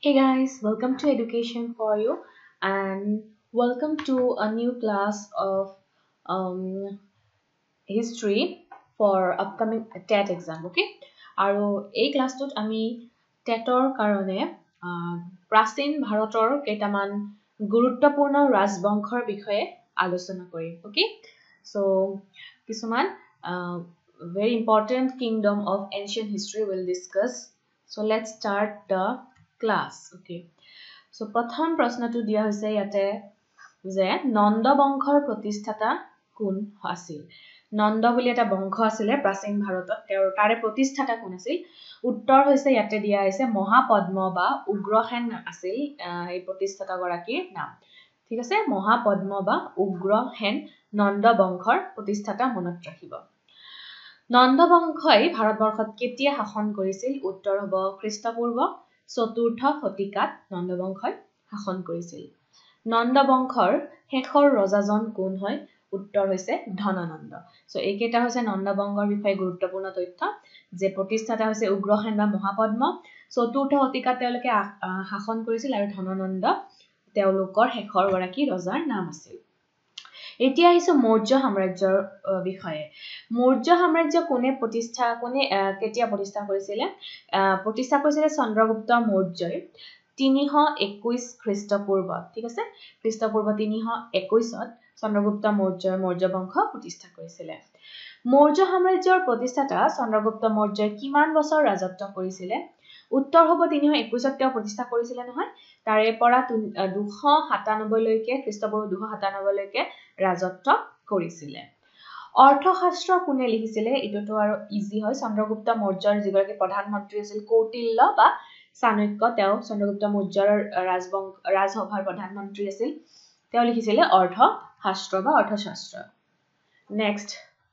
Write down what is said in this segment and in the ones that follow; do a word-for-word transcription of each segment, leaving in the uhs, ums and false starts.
Hey guys, welcome to Education for You and welcome to a new class of um, history for upcoming T E T exam. Okay, আৰু এই ক্লাছটোত আমি টেটৰ কাৰণে প্ৰাচীন ভাৰতৰ কেইটামান গুৰুত্বপূৰ্ণ ৰাজবংশৰ বিষয়ে আলোচনা কৰিম. Okay, so কিছুমান very important kingdom of ancient history will discuss. So let's start the class. Okay, so প্ৰথম প্ৰশ্নটো দিয়া হৈছে ইয়াতে যে নন্দ বংশৰ প্ৰতিষ্ঠাতা কোন আছিল? নন্দ বুলি এটা বংশ আছিলে প্ৰাচীন ভাৰতত, তেওঁৰ তাৰে প্ৰতিষ্ঠাতা কোন আছিল? উত্তৰ হৈছে ইয়াতে দিয়া হৈছে মহাপদ্ম বা উগ্ৰসেন আছিল এই প্ৰতিষ্ঠাতা গৰাকীৰ নাম. ঠিক আছে, মহাপদ্ম বা উগ্ৰসেন নন্দ বংশৰ প্ৰতিষ্ঠাতা মনত ৰাখিব. নন্দ বংশই ভাৰতবৰ্ষত কেতিয়া শাসন কৰিছিল? উত্তৰ হ'ব খ্ৰীষ্টপূৰ্ব চতুৰ্থ শতিকাত নন্দ বংশই শাসন কৰিছিল. নন্দ বংশৰ শেষৰ ৰজাজন কোন হয়? উত্তৰ হৈছে ধননন্দ. সো এইকেইটা হৈছে নন্দ বংশৰ বিষয়ে গুৰুত্বপূৰ্ণ তথ্য, যে প্ৰতিষ্ঠাতা হৈছে উগ্ৰসেন বা মহাপদ্ম, চতুৰ্থ শতিকাত তেওঁলোকে শাসন কৰিছিল আৰু ধননন্দ তেওঁলোকৰ শেষৰ গৰাকী ৰজাৰ নাম আছিল. এতিয়া আহিছো মৌৰ্য সাম্ৰাজ্যৰ বিষয়ে. মৌৰ্য সাম্ৰাজ্য কোনে প্ৰতিষ্ঠা কোনে কেতিয়া প্ৰতিষ্ঠা কৰিছিলে? প্ৰতিষ্ঠা কৰিছিলে চন্দ্ৰগুপ্ত মৌৰ্যই তিনিশ একৈশ খ্ৰীষ্টপূৰ্বত. ঠিক আছে, খ্ৰীষ্টপূৰ্ব তিনিশ একৈশত চন্দ্ৰগুপ্ত মৌৰ্যই মৌৰ্য বংশ প্ৰতিষ্ঠা কৰিছিলে. মৌৰ্য সাম্ৰাজ্যৰ প্ৰতিষ্ঠাতা চন্দ্ৰগুপ্ত মৌৰ্যই কিমান বছৰ ৰাজত্ব কৰিছিলে? উত্তৰ হ'ব তিনিশ একৈশত তেওঁ প্ৰতিষ্ঠা কৰিছিলে নহয়, তাৰে পৰা দুশ সাতানব্বৈ লৈকে খ্ৰীষ্টপূৰ্ব দুশ সাতানব্বৈ লৈকে ৰাজত্ব কৰিছিলে. অৰ্থশাস্ত্ৰ কোনে লিখিছিলে? এইটোতো আৰু ইজি হয়. চন্দ্ৰগুপ্ত মৌৰ্যৰ যিগৰাকী প্ৰধানমন্ত্ৰী আছিল কৌটিল্য বা চাণক্য, তেওঁ চন্দ্ৰগুপ্ত মৌৰ্যৰ ৰাজবংশ ৰাজসভাৰ প্ৰধানমন্ত্ৰী আছিল, তেওঁ লিখিছিলে অৰ্থশাস্ত্ৰ বা অৰ্থশাস্ত্ৰ. নেক্সট,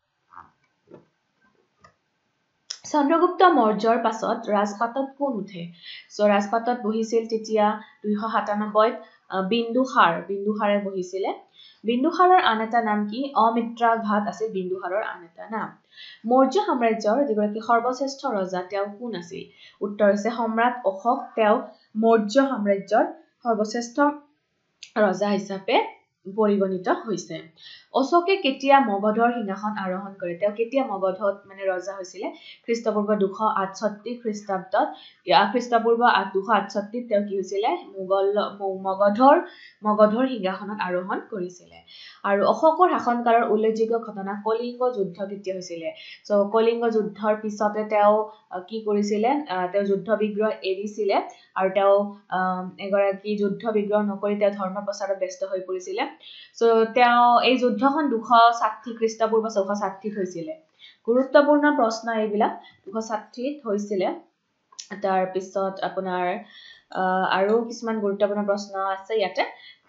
চন্দ্ৰগুপ্ত মৌৰ্যৰ পাছত ৰাজপাটত কোন উঠে? সো ৰাজপাটত বহিছিল তেতিয়া দুইশ সাতানব্বৈত বিন্দুসাৰ বিন্দুসাৰে বহিছিলে. বিন্দুসাৰৰ আন এটা নাম কি? অমিত্ৰাঘাত আছিল বিন্দুসাৰৰ আন এটা নাম. মৌৰ্য সাম্ৰাজ্যৰ যিগৰাকী সৰ্বশ্ৰেষ্ঠ ৰজা তেওঁ কোন আছিল? উত্তৰ হৈছে সম্ৰাট অশোক, তেওঁ মৌৰ্য সাম্ৰাজ্যৰ সৰ্বশ্ৰেষ্ঠ ৰজা হিচাপে পৰিগণিত হৈছে. অশোকে কেতিয়া মগধৰ সিংহাসন আৰোহণ কৰে? তেওঁ কেতিয়া মগধত মানে ৰজা হৈছিলে? খ্ৰীষ্টপূৰ্ব দুশ আঠষষ্ঠি খ্ৰীষ্টাব্দত খ্ৰীষ্টপূৰ্ব দুশ আঠষষ্ঠিত তেওঁ কি হৈছিলে? মোগল মগধৰ মগধৰ সিংহাসনত আৰোহণ কৰিছিলে. আৰু অশোকৰ শাসনকালৰ উল্লেখযোগ্য ঘটনা কলিংগ যুদ্ধ কেতিয়া হৈছিলে? সো কলিংগ যুদ্ধৰ পিছতে তেওঁ কি কৰিছিলে? তেওঁ যুদ্ধ বিগ্ৰহ এৰিছিলে আৰু তেওঁ এগৰাকী যুদ্ধ বিগ্ৰহ নকৰি তেওঁ ধৰ্ম প্ৰচাৰত ব্যস্ত হৈ পৰিছিলে. সো তেওঁ এই যুদ্ধখন দুশ ষাঠি খ্ৰীষ্টপূৰ্ব ছশ ষাঠিত হৈছিলে. গুৰুত্বপূৰ্ণ প্ৰশ্ন এইবিলাক, দুশ ষাঠিত হৈছিলে. তাৰ পিছত আপোনাৰ আৰু কিছুমান গুৰুত্বপূৰ্ণ প্ৰশ্ন আছে ইয়াতে,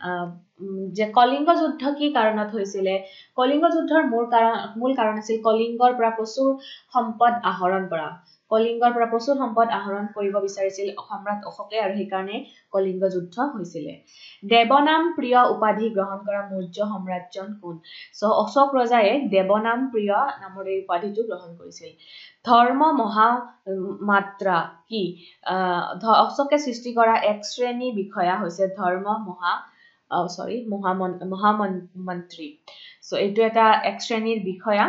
যে কলিংগ যুদ্ধ কি কাৰণত হৈছিলে? কলিংগ যুদ্ধৰ মূল কাৰণ মূল কাৰণ আছিল কলিংগৰ পৰা প্ৰচুৰ সম্পদ আহৰণ কৰা. কলিংগৰ পৰা প্ৰচুৰ সম্পদ আহৰণ কৰিব বিচাৰিছিল সম্ৰাট অশোকে আৰু সেইকাৰণে কলিংগ যুদ্ধ হৈছিলে. দেৱনাম প্ৰিয় উপাধি গ্ৰহণ কৰা মৌৰ্য সম্ৰাটজন কোন? সো অশোক ৰজায়ে দেৱনাম প্ৰিয় নামৰ এই উপাধিটো গ্ৰহণ কৰিছিল. ধৰ্ম মহামাত্ৰা কি? অশোকে সৃষ্টি কৰা এক শ্ৰেণী বিষয়া হৈছে ধৰ্ম মহা সৰি মহামন মহামন্ত্ৰী. সো এইটো এটা এক শ্ৰেণীৰ বিষয়া.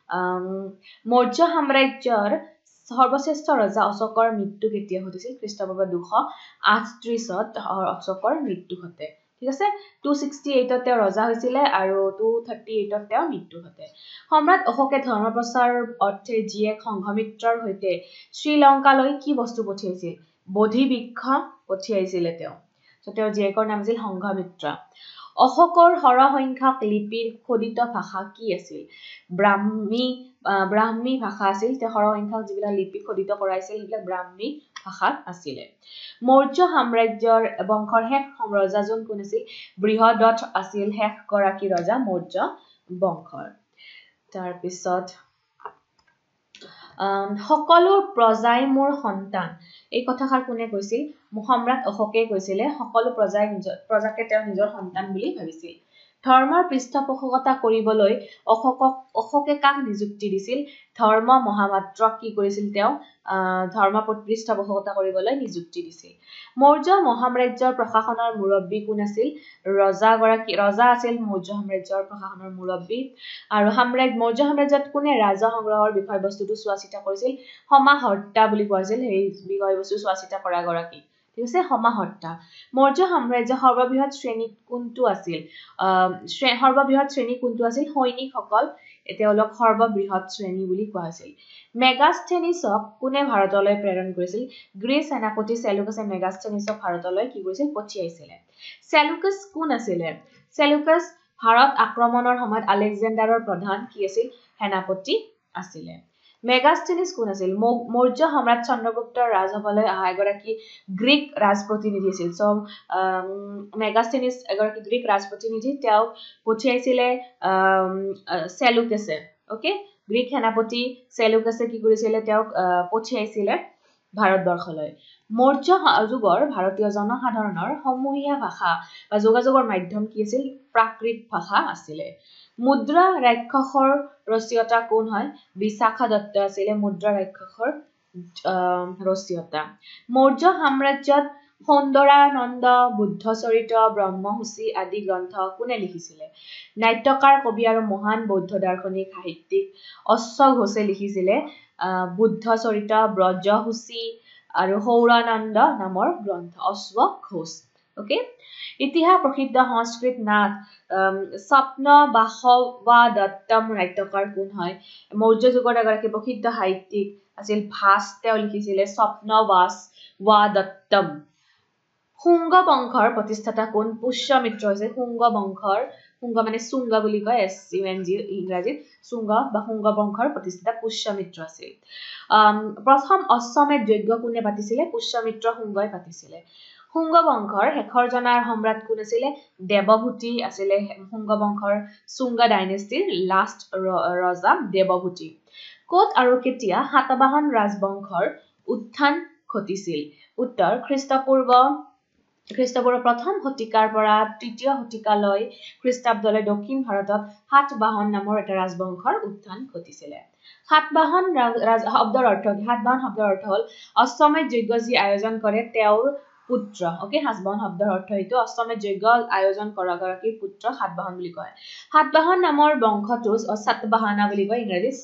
মৌৰ্য সাম্ৰাজ্যৰ সৰ্বশ্ৰেষ্ঠ ৰজা অশোকৰ মৃত্যু কেতিয়া ঘটিছিল? খ্ৰীষ্টপূৰ্ব দুশ আঠত্ৰিশত অশোকৰ মৃত্যু ঘটে. ঠিক আছে, টু ছিক্সটি এইটত তেওঁ ৰজা হৈছিলে আৰু টু থাৰ্টি এইটত তেওঁৰ মৃত্যু ঘটে. সম্ৰাট অশোকে ধৰ্ম প্ৰচাৰ অৰ্থে জীয়েক সংঘমিত্ৰৰ সৈতে শ্ৰীলংকালৈ কি বস্তু পঠিয়াইছিল? বোধি বৃক্ষ পঠিয়াইছিলে তেওঁ. সো তেওঁৰ জীয়েকৰ নাম আছিল সংঘমিত্ৰা. অশোকৰ সৰহসংখ্যক লিপিৰ খোদিত ভাষা কি আছিল? ব্ৰাহ্মী ব্ৰাহ্মী ভাষা আছিল. তেওঁ সৰহসংখ্যক যিবিলাক লিপি খোদিত কৰাইছিল সেইবিলাক ব্ৰাহ্মী ভাষাত আছিলে. মৌৰ্য সাম্ৰাজ্যৰ বংশৰ শেষ ৰজাজন কোন আছিল? বৃহদত্ত আছিল শেষ গৰাকী ৰজা মৌৰ্য বংশৰ. তাৰপিছত সকলো প্ৰজাই মোৰ সন্তান, এই কথাষাৰ কোনে কৈছিল? সম্ৰাট অশোকে কৈছিলে. সকলো প্ৰজাই নিজৰ প্ৰজাকে তেওঁ নিজৰ সন্তান বুলি ভাবিছিল. ধৰ্মৰ পৃষ্ঠপোষকতা কৰিবলৈ অশোকক অশোকে কাক নিযুক্তি দিছিল ধৰ্ম মহামাত্ৰক কি কৰিছিল তেওঁ ধৰ্ম পৃষ্ঠপোষকতা কৰিবলৈ নিযুক্তি দিছিল মৌৰ্য মহাসাম্ৰাজ্যৰ প্ৰশাসনৰ মুৰব্বী কোন আছিল ৰজা গৰাকী ৰজা আছিল মৌৰ্য সাম্ৰাজ্যৰ প্ৰশাসনৰ মুৰব্বী আৰু সাম্ৰাজ্য মৌৰ্য সাম্ৰাজ্যত কোনে ৰাজহ সংগ্ৰহৰ বিষয়বস্তুটো চোৱাচিতা কৰিছিল সমাহৰ্তা বুলি কোৱা হৈছিল এই বিষয়বস্তু চোৱাচিতা কৰা গৰাকী ঠিক আছে সমাহৰ্তা মৌৰ্য সাম্ৰাজ্যৰ সৰ্ববৃহৎ শ্ৰেণী কোনটো আছিল সৰ্ববৃহৎ শ্ৰেণী কোনটো আছিল সৈনিকসকল তেওঁলোক সৰ্ববৃহৎ শ্ৰেণী বুলি কোৱা হৈছিল মেগাস্থেনিছক কোনে ভাৰতলৈ প্ৰেৰণ কৰিছিল গ্ৰীচ সেনাপতি সেলুকাছে মেগাস্থেনিছক ভাৰতলৈ কি কৰিছিল পঠিয়াইছিল সেলুকাছ কোন আছিল সেলুকাছ ভাৰত আক্ৰমণৰ সময়ত আলেকজেণ্ডাৰৰ প্ৰধান কি আছিল সেনাপতি আছিল মেগাস্থেনিছ কোন আছিল মৌৰ্য সম্ৰাট চন্দ্ৰগুপ্তৰ ৰাজসভালৈ অহা এগৰাকী গ্ৰীক ৰাজপ্ৰতিনিধি আছিল সো মেগাস্থেনিছ এগৰাকী গ্ৰীক ৰাজপ্ৰতিনিধি তেওঁ পঠিয়াইছিলে সেলুকাছে ওকে গ্ৰীক সেনাপতি সেলুকাছে কি কৰিছিলে তেওঁ পঠিয়াইছিলে ভাৰতবৰ্ষলৈ মৌৰ্য যুগৰ ভাৰতীয় জনসাধাৰণৰ সমূহীয়া ভাষা বা যোগাযোগৰ মাধ্যম কি আছিল প্ৰাকৃত ভাষা আছিল মুদ্ৰা ৰাক্ষসৰ ৰচয়িতা কোন হয় বিশাখা দত্ত আছিল মুদ্ৰা ৰাক্ষসৰ ৰচয়িতা মৌৰ্য সাম্ৰাজ্যত সৌন্দৰানন্দ বুদ্ধচৰিত ব্ৰহ্মসূচী আদি গ্ৰন্থ কোনে লিখিছিলে নাট্যকাৰ কবি আৰু মহান বৌদ্ধ দাৰ্শনিক সাহিত্যিক অশ্ব ঘোষে লিখিছিলে বুদ্ধচৰিত ব্ৰজসূচী আৰু সৌৰানন্দ নামৰ গ্ৰন্থ অশ্ব ঘোষ ওকে ইতিহাস প্ৰসিদ্ধ সংস্কৃত নাট স্বপ্ন বাসৱা দত্তম নাট্যকাৰ কোন হয় মৌৰ্য যুগৰ এগৰাকী প্ৰসিদ্ধ সাহিত্যিক আছিল ভাস তেওঁ লিখিছিলে স্বপ্নবাস ৱা দত্তম শুঙ্গ বংশৰ প্ৰতিষ্ঠাতা কোন পুষ্যমিত্ৰ হৈছে শুঙ্গ বংশৰ শুঙ্গ মানে শুঙ্গ বুলি কয় এছ ইউ এন জি ইংৰাজীত শুঙ্গ বা শুঙ্গ বংশৰ প্ৰতিষ্ঠাতা পুষ্যমিত্ৰ আছিল প্ৰথম অশ্বমেধ যজ্ঞ কোনে পাতিছিলে পুষ্যমিত্ৰ শুঙ্গই পাতিছিলে শুঙ্গ বংশৰ শেষৰ জনাৰ সম্ৰাট কোন আছিল দেৱভূতি আছিল শুঙ্গ বংশৰ শুঙ্গ ডাইনেষ্টিৰ লাষ্ট ৰজা দেৱভূতি কোট আৰু কেতিয়া সাতবাহন ৰাজবংশৰ উত্থান ঘটিছিল উত্তৰ খ্ৰীষ্টপূৰ্ব খ্ৰীষ্টপূৰ্ব প্ৰথম শতিকাৰ পৰা তৃতীয় শতিকালৈ খ্ৰীষ্টাব্দলৈ দক্ষিণ ভাৰতত সাতবাহন নামৰ এটা ৰাজবংশৰ উত্থান ঘটিছিল সাতবাহন শব্দৰ অৰ্থ কি সাতবাহন শব্দৰ অৰ্থ হ'ল অশ্বমেধ যজ্ঞ যি আয়োজন কৰে তেওঁৰ পুত্ৰ ওকে সাতবাহন শব্দৰ অৰ্থ এইটো অশ্বমেধ যজ্ঞ আয়োজন কৰা গৰাকীৰ পুত্ৰ সাতবাহন বুলি কয় সাতবাহন নামৰ বংশটো সাতবাহনা বুলি কয় ইংৰাজীত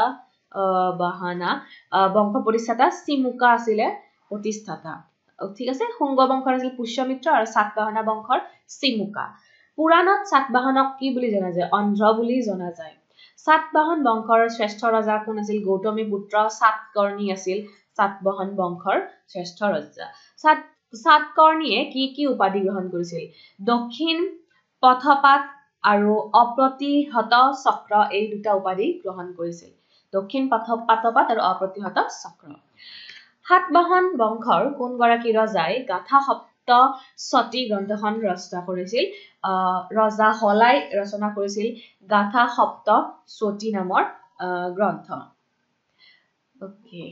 সাতবাহনা বংশ প্ৰতিষ্ঠাতা চিমুকা আছিল প্ৰতিষ্ঠাতা ঠিক আছে শুঙ্গ বংশৰ আছিল পুষ্যমিত্ৰ আৰু সাতবাহনা বংশৰ চিমুকা পুৰাণত সাতবাহনক কি বুলি জনা যায় অন্ধ্ৰ বুলি জনা যায় সাতবাহন বংশৰ শ্ৰেষ্ঠ ৰজা কোন আছিল গৌতমী পুত্ৰ সাতকৰ্ণী আছিল সাতবাহন বংশৰ শ্ৰেষ্ঠ ৰজা সাত সাতকৰ্ণীয়ে কি কি উপাধি গ্ৰহণ কৰিছিল দক্ষিণ পথপাত আৰু অপ্ৰতিহত চক্ৰ এই দুটা উপাধি গ্ৰহণ কৰিছিল দক্ষিণ পথপাত আৰু অপ্ৰতিহত চক্ৰ সাতবাহন বংশৰ কোন গৰাকী ৰজাই গাথা সপ্ত সতী গ্ৰন্থখন ৰচনা কৰিছিল ৰজা হলাই ৰচনা কৰিছিল গাথা সপ্ত সতী নামৰ গ্ৰন্থ ওকে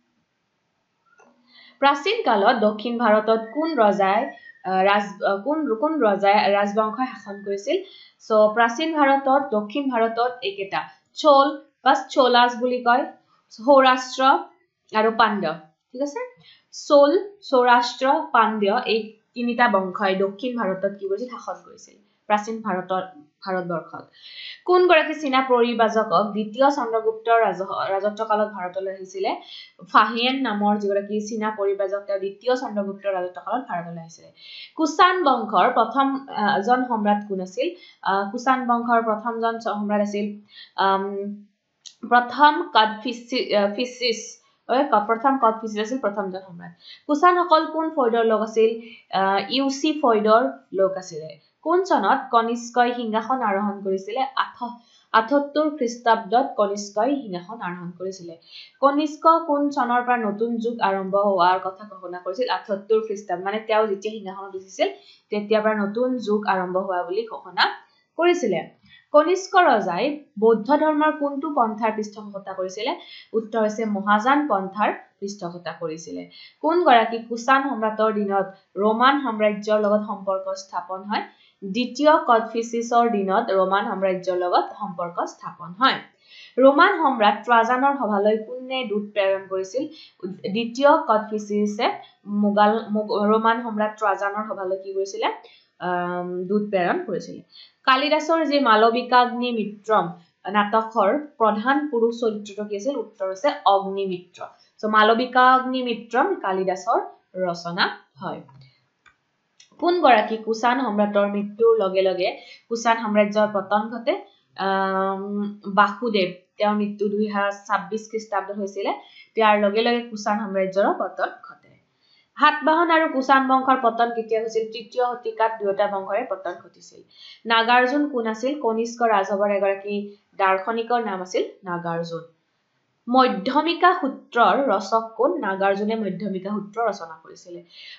প্ৰাচীন কালত দক্ষিণ ভাৰতত কোন ৰজাই ৰাজ কোন কোন ৰজাই ৰাজবংশ শাসন কৰিছিল সো প্ৰাচীন ভাৰতত দক্ষিণ ভাৰতত একেটা চোল বা চোলাস বুলি কয় সৌৰাষ্ট্ৰ আৰু পাণ্ড্য ঠিক আছে চোল সৌৰাষ্ট্ৰ পাণ্ড্য এই তিনিটা বংশই দক্ষিণ ভাৰতত কি কৰিছিল শাসন কৰিছিল প্ৰাচীন ভাৰতৰ ভাৰতবৰ্ষত কোন গৰাকী চীনা পৰিব্ৰাজকক দ্বিতীয় চন্দ্ৰগুপ্তৰ ৰাজত্বকালত ভাৰতলৈ আহিছিল ফাহিয়েন নামৰ যিগৰাকী চীনা পৰিব্ৰাজক তেওঁ দ্বিতীয় চন্দ্ৰগুপ্তৰ ৰাজত্বকালত ভাৰতলৈ আহিছিল কুষাণ বংশৰ প্ৰথম জন সম্ৰাট কোন আছিল কুষাণ বংশৰ প্ৰথমজন সম্ৰাট আছিল প্ৰথম কডফিচিছ প্ৰথম কডফিচিছ আছিল প্ৰথমজন সম্ৰাট কুষাণসকল কোন ফৈদৰ লোক আছিল ইউচি ফৈদৰ লোক আছিল কোন চনত কনিষ্কই সিংহাসন আৰোহণ কৰিছিল আঠসত্তৰ খ্ৰীষ্টাব্দত কনিষ্কই সিংহাসন আৰোহণ কৰিছিল কনিষ্ক কোন চনৰ পৰা নতুন যুগ আৰম্ভ হোৱাৰ কথা ঘোষণা কৰিছিল আঠসত্তৰ খ্ৰীষ্টাব্দ মানে তেওঁ যেতিয়া সিংহাসনত বহিছিল তেতিয়াৰ পৰা নতুন যুগ আৰম্ভ হোৱা বুলি ঘোষণা কৰিছিল কনিষ্ক ৰজাই বৌদ্ধ ধৰ্মৰ কোনটো পন্থাৰ পৃষ্ঠপোষকতা কৰিছিল উত্তৰ হৈছে মহাযান পন্থাৰ পৃষ্ঠপোষকতা কৰিছিল কোন গৰাকী কুষাণ সম্ৰাটৰ দিনত ৰোমান সাম্ৰাজ্যৰ লগত সম্পৰ্ক স্থাপন হয় দ্বিতীয় কডফিচিছৰ দিনত ৰোমান সাম্ৰাজ্যৰ লগত সম্পৰ্ক স্থাপন হয় ৰোমান সম্ৰাট ট্ৰাজানৰ সভালৈ কোনে দূত প্ৰেৰণ কৰিছিল দ্বিতীয় কডফিচিছে মোগাল ৰোমান সম্ৰাট ট্ৰাজানৰ সভালৈ কি কৰিছিল দূত প্ৰেৰণ কৰিছিল কালিদাসৰ যি মালবিকাগ্নি মিত্ৰম নাটকৰ প্ৰধান পুৰুষ চৰিত্ৰটো কি আছিল উত্তৰ হৈছে অগ্নিমিত্ৰ সো মালবিকাগ্নি মিত্ৰম কালিদাসৰ ৰচনা হয় কোন গৰাকী কুষাণ সম্ৰাটৰ মৃত্যুৰ লগে লগে কুষাণ সাম্ৰাজ্যৰ পতন ঘটে বাসুদেৱ তেওঁৰ মৃত্যু দুই হাজাৰ ছাব্বিছ খ্ৰীষ্টাব্দত হৈছিল তাৰ লগে লগে কুষাণ সাম্ৰাজ্যৰ পতন ঘটে সাতবাহন আৰু কুষাণ বংশৰ পতন কেতিয়া হৈছিল তৃতীয় শতিকাত দুয়োটা বংশৰে পতন ঘটিছিল নাগাৰ্জুন কোন আছিল কনিষ্ক ৰাজৱৰ এগৰাকী দাৰ্শনিকৰ নাম আছিল নাগাৰ্জুন মধ্যমিকা সূত্ৰৰ ৰচক কোন নাগাৰ্জুনে মধ্যমিকা সূত্ৰ ৰচনা কৰিছিল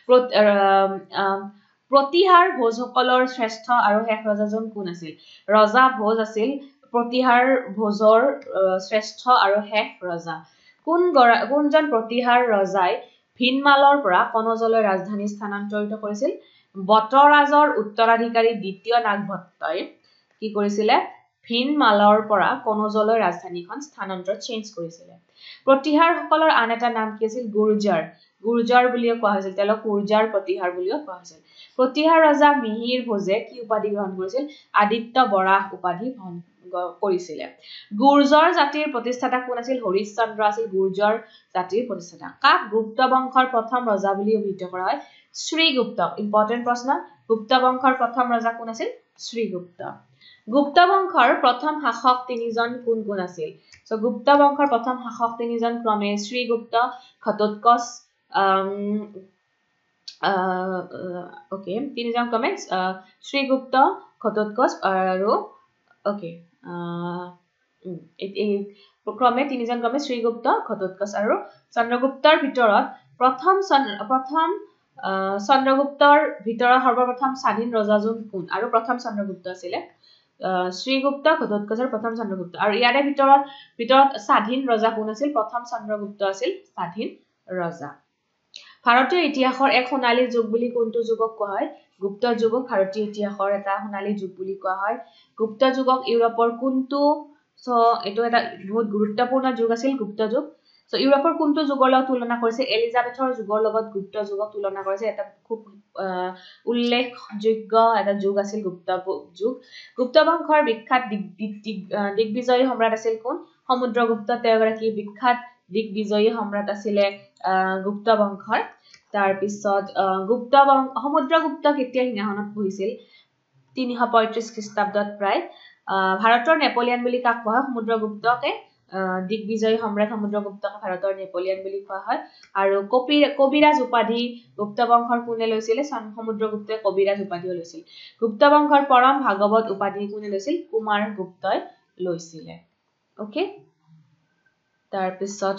প্ৰতিহাৰ ভোজসকলৰ শ্ৰেষ্ঠ আৰু শেষ ৰজাজন কোন আছিল ৰজা ভোজ আছিল প্ৰতিহাৰ ভোজৰ শ্ৰেষ্ঠ আৰু শেষ ৰজা কোন কোনজন প্ৰতিহাৰ ৰজাই ভিনমালৰ পৰা কনজলৈ ৰাজধানী স্থানান্তৰিত কৰিছিল বটৰাজৰ উত্তৰাধিকাৰী দ্বিতীয় নাগভট্টই কি কৰিছিল ভিনমালৰ পৰা কনজলৈ ৰাজধানীখন স্থানান্তৰ চেঞ্জ কৰিছিল প্ৰতিহাৰসকলৰ আন এটা নাম কি আছিল গুৰ্জাৰ গুৰ্জাৰ বুলিও কোৱা হৈছিল তেওঁলোক গুৰ্জাৰ প্ৰতিহাৰ বুলিও কোৱা হৈছিল প্ৰতিহাৰ ৰজা মিহিৰ ভোজে কি উপাধি গ্ৰহণ কৰিছিল আদিত্য বৰাহ উপাধি গ্ৰহণ কৰিছিল গুৰ্জৰ জাতিৰ প্ৰতিষ্ঠাতা কোন আছিল হৰিশ্চন্দ্ৰ আছিল গুৰ্জৰ জাতিৰ প্ৰতিষ্ঠাতা কাক গুপ্ত বংশৰ প্ৰথম ৰজা বুলি অভিহিত কৰা হয় শ্ৰীগুপ্ত ইম্পৰ্টেন্ট প্ৰশ্ন গুপ্ত বংশৰ প্ৰথম ৰজা কোন আছিল শ্ৰীগুপ্ত গুপ্ত বংশৰ প্ৰথম শাসক তিনিজন কোন কোন আছিল সো গুপ্ত বংশৰ প্ৰথম শাসক তিনিজন ক্ৰমে শ্ৰীগুপ্ত ঘটোৎকচ ওকে তিনিজন ক্ৰমে শ্ৰীগুপ্ত ঘটোৎকচ আৰু ওকে এই ক্ৰমে তিনিজন ক্ৰমে শ্ৰীগুপ্ত ঘটোৎকচ আৰু চন্দ্ৰগুপ্তৰ ভিতৰত প্ৰথম প্ৰথম চন্দ্ৰগুপ্তৰ ভিতৰত সৰ্বপ্ৰথম স্বাধীন ৰজাজন কোন আৰু প্ৰথম চন্দ্ৰগুপ্ত আছিল শ্ৰীগুপ্ত ঘটোৎকচৰ প্ৰথম চন্দ্ৰগুপ্ত আৰু ইয়াৰে ভিতৰত ভিতৰত স্বাধীন ৰজা কোন আছিল প্ৰথম চন্দ্ৰগুপ্ত আছিল স্বাধীন ৰজা ভাৰতীয় ইতিহাসৰ এক সোণালী যুগ বুলি কোনটো যুগক কোৱা হয় গুপ্ত যুগক ভাৰতীয় ইতিহাসৰ এটা সোণালী যুগ বুলি কোৱা হয় গুপ্ত যুগক ইউৰোপৰ কোনটো সো এটো এটা বহুত গুৰুত্বপূৰ্ণ যুগ আছিল গুপ্ত যুগ সো ইউৰোপৰ কোনটো যুগৰ লগত তুলনা কৰিছে এলিজাবেথৰ যুগৰ লগত গুপ্ত যুগক তুলনা কৰিছে এটা খুব উল্লেখযোগ্য এটা যুগ আছিল গুপ্ত যুগ গুপ্ত বংশৰ বিখ্যাত দিগ্বিজয়ী সম্ৰাট আছিল কোন সমুদ্ৰগুপ্ত তেওঁগৰাকী বিখ্যাত দিগ্বিজয়ী সম্ৰাট আছিল গুপ্ত বংশৰ তাৰ পিছত গুপ্ত বংশ সমুদ্ৰগুপ্ত কেতিয়া সিংহাসনত বহিছিল তিনিশ পঁয়ত্ৰিশ খ্ৰীষ্টাব্দত প্ৰায় ভাৰতৰ নেপোলিয়ন বুলি কাক কোৱা হয় সমুদ্ৰগুপ্তকে দিগ্বিজয়ী সম্ৰাট সমুদ্ৰগুপ্তক ভাৰতৰ নেপোলিয়ন বুলি কোৱা হয় আৰু কবিৰাজ উপাধি গুপ্ত বংশৰ কোনে লৈছিল সমুদ্ৰগুপ্তই কবিৰাজ উপাধি লৈছিল গুপ্ত বংশৰ পৰম ভাগৱত উপাধি কোনে লৈছিল কুমাৰ গুপ্তই লৈছিল ওকে তাৰ পিছত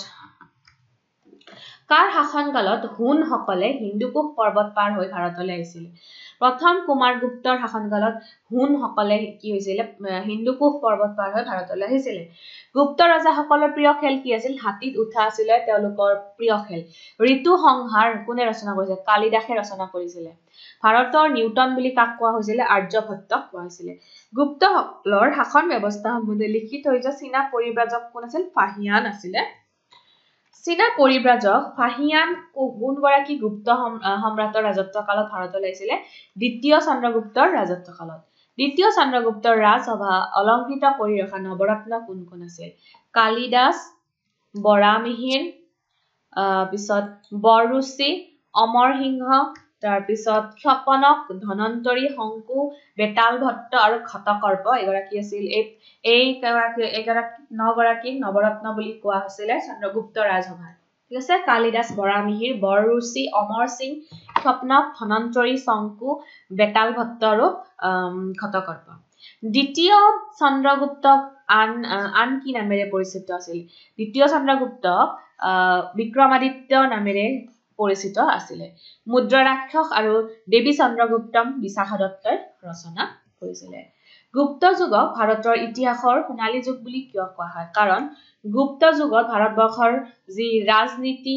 কাৰ শাসনকালত হুন সকলে হিন্দুকুশ পৰ্বত পাৰ হৈ ভাৰতলৈ আহিছিল প্ৰথম কুমাৰগুপ্তৰ শাসনকালত হুন সকলে কি হৈছিল হিন্দুকুশ পৰ্বত পাৰ হৈ ভাৰতলৈ আহিছিল গুপ্ত ৰজাসকলৰ প্ৰিয় খেল কি আছিল হাতীত উঠা আছিল তেওঁলোকৰ প্ৰিয় খেল ঋতু সংহাৰ কোনে ৰচনা কৰিছিল কালিদাসে ৰচনা কৰিছিল ভাৰতৰ নিউটন বুলি কাক কোৱা হৈছিল আৰ্যভট্টক কোৱা হৈছিল গুপ্তসকলৰ শাসন ব্যৱস্থা সম্বন্ধে লিখিত হৈ যোৱা চীনা পৰিব্ৰাজক কোন আছিল ফাহিয়ান আছিল চীনা পৰিব্ৰাজক ফাহিয়ান কোন গৰাকী গুপ্ত সম্ৰাটৰ ৰাজত্ব কালত ভাৰতলৈ আহিছিল দ্বিতীয় চন্দ্ৰগুপ্তৰ ৰাজত্ব কালত দ্বিতীয় চন্দ্ৰগুপ্তৰ ৰাজসভা অলংকৃত কৰি ৰখা নৱৰত্ন কোন কোন আছিল কালিদাস বৰামিহিৰ পিছত বৰৰুচি অমৰ সিংহ তাৰ পিছত ক্ষপনক ধনন্তৰী শংকু বেতাল ভট্ট আৰু ঘটকৰ্প এগৰাকী আছিল এই এই এগৰাকী নগৰাকী নৱৰত্ন বুলি কোৱা হৈছিল চন্দ্ৰগুপ্ত ৰাজসভাৰ ঠিক আছে কালিদাস বৰামিহিৰ বৰৰুচি অমৰ সিং ক্ষপনক ধনন্তৰী শংকু বেতাল ভট্ট আৰু ঘটকৰ্প দ্বিতীয় চন্দ্ৰগুপ্তক আন আন কি নামেৰে পৰিচিত আছিল দ্বিতীয় চন্দ্ৰগুপ্ত বিক্ৰমাদিত্য নামেৰে পৰিচিত আছিল মুদ্ৰা ৰাক্ষস আৰু দেৱী চন্দ্ৰগুপ্তম বিশাখাদত্তই ৰচনা কৰিছিল গুপ্ত যুগক ভাৰতৰ ইতিহাসৰ সোণালী যুগ বুলি কিয় কোৱা হয় কাৰণ গুপ্ত যুগত ভাৰতবৰ্ষৰ যি ৰাজনীতি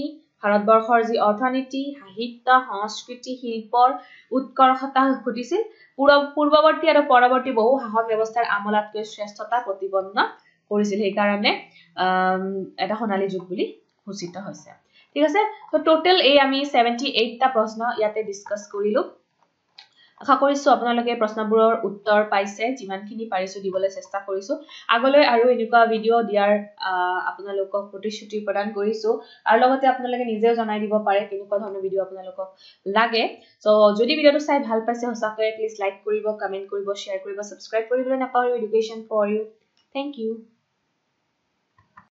ভাৰতবৰ্ষৰ যি অৰ্থনীতি, সাহিত্য, সংস্কৃতি, শিল্পৰ উৎকৰ্ষতা ঘটিছিল, পূৰ্বৱৰ্তী আৰু পৰৱৰ্তী বহু শাসন ব্যৱস্থাৰ আমলাতকৈ শ্ৰেষ্ঠতা প্ৰতিপন্ন কৰিছিল। সেইকাৰণে এটা সোণালী যুগ বুলি ঘোষিত হৈছে। ঠিক আছে, তো টোটেল এই আমি seventy-eight টা প্ৰশ্ন ইয়াতে ডিসকাস কৰিলো। আশা কৰিছো আপোনালোকে প্ৰশ্নবোৰৰ উত্তৰ পাইছে, যিমানখিনি পাৰিছো দিবলৈ চেষ্টা কৰিছো। আগলৈ আৰু এনেকুৱা ভিডিও দিয়াৰ আপোনালোকক প্ৰতিশ্ৰুতি প্ৰদান কৰিছো, আৰু লগতে আপোনালোকে নিজেও জনাই দিব পাৰে কেনেকুৱা ধৰণৰ ভিডিও আপোনালোকক লাগে। সো যদি ভিডিওটো চাই ভাল পাইছে সঁচাকৈ প্লিজ লাইক কৰিব, কমেন্ট কৰিব, শ্বেয়াৰ কৰিব, সাবস্ক্ৰাইব কৰিবলৈ নাপাহৰিব। Education for you. Thank U.